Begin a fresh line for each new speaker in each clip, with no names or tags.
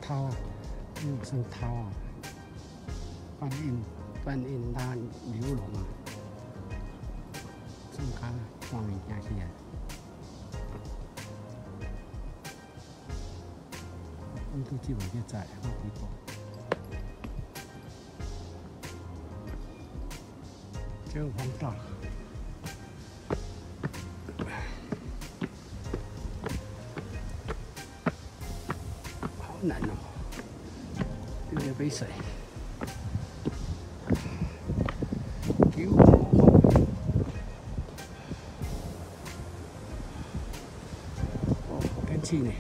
头啊，有算头啊，半印拉牛龙啊，算卡换物件去啊。温度计袂记载，我几度？这个风大。 难哦，丢了杯水。给我哦，天气呢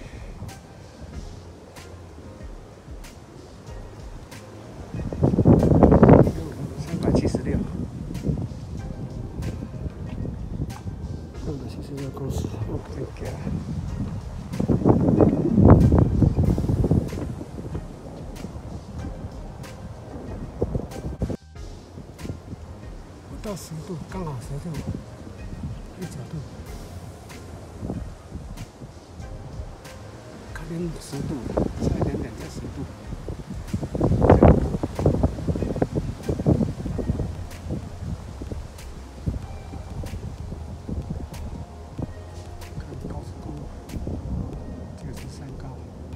？376，676公尺，哦，真假。 到10度，刚好10度，19度，可能10度，差一点点才10度。看高速公路，这个是山高。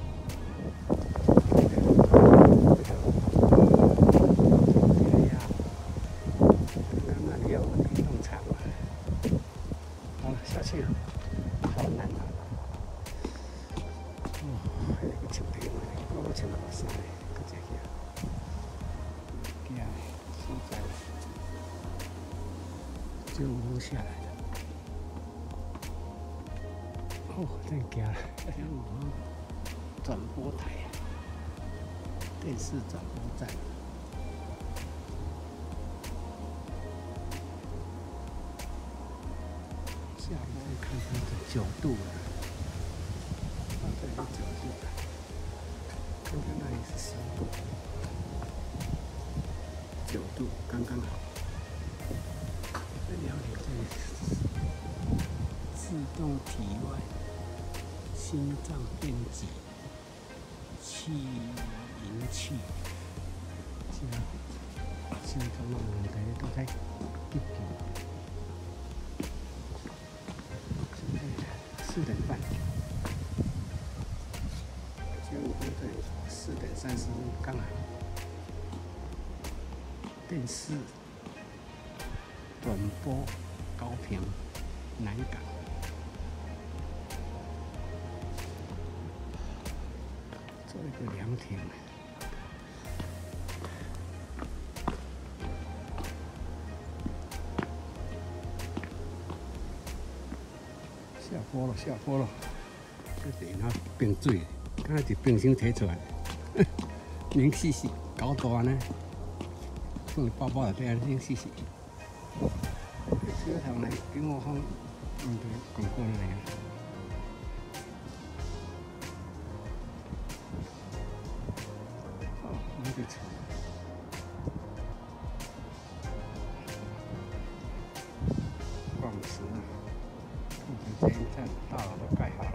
下去了，好难啊！哦，还有个树顶，我要穿大衫嘞，搁一个惊嘞，所在就无下来了。哦，真惊了！转播台，电视转播站。 下坡看它的9度了，啊，这里9度了，看看那里是10度，9度刚刚好。这了解这里自动体外心脏电极气引器，心脏的问题都在急救。 4点半，15分对，4点30分刚好。电视转播高屏南港，做一个凉亭。下坡了，下坡了，这地那冰水，刚才伫冰箱摕出来，冷死死，搞大呢，放包包内底啊，冷死死。这头来给我放，广告那里。哦，那个车。 逛池，这一站大楼都盖好了。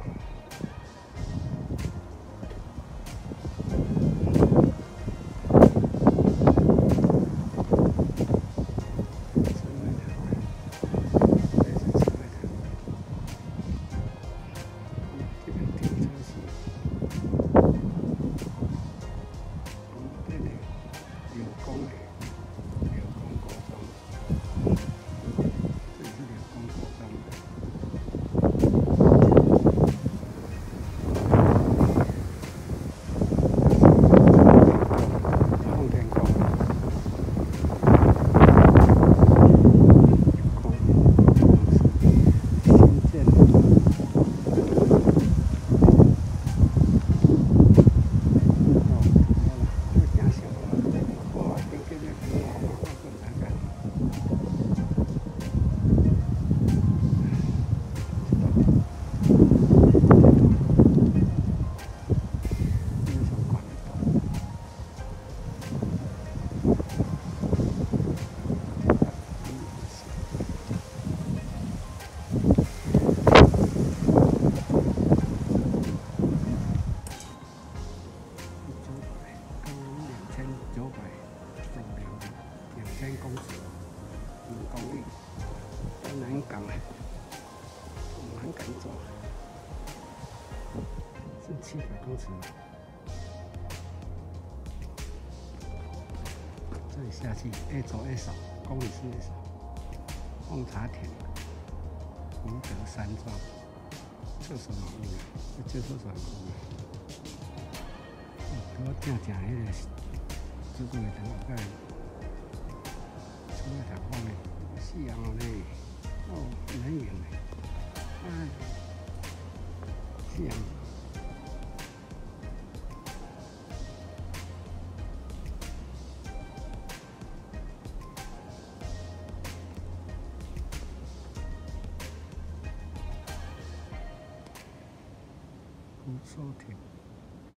公里，到南港了，南港走，剩700公尺了。这里下去越走越少，公里数越少。奉茶田、福德山庄、厕所马路了，这厕所马路了。我正迄个自动的灯啊，出来台风呢，夕阳呢，哦，很远呢，哎，夕阳。福寿亭。